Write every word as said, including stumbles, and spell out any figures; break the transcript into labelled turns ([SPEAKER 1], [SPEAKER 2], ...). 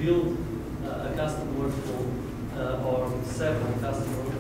[SPEAKER 1] build uh, a custom workflow uh, or several custom workflows